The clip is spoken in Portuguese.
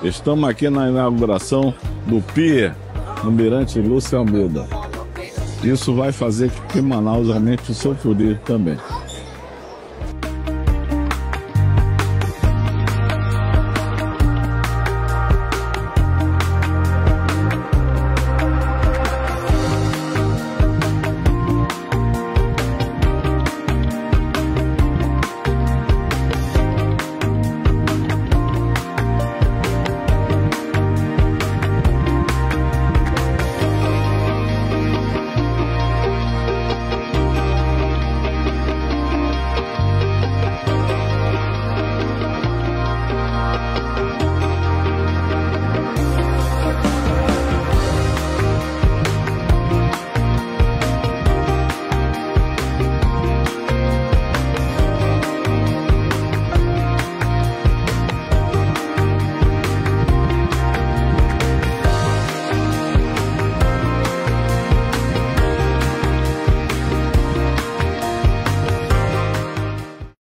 Estamos aqui na inauguração do Pier no Mirante Lúcio Almeida. Isso vai fazer com que Manaus aumente o seu turismo também.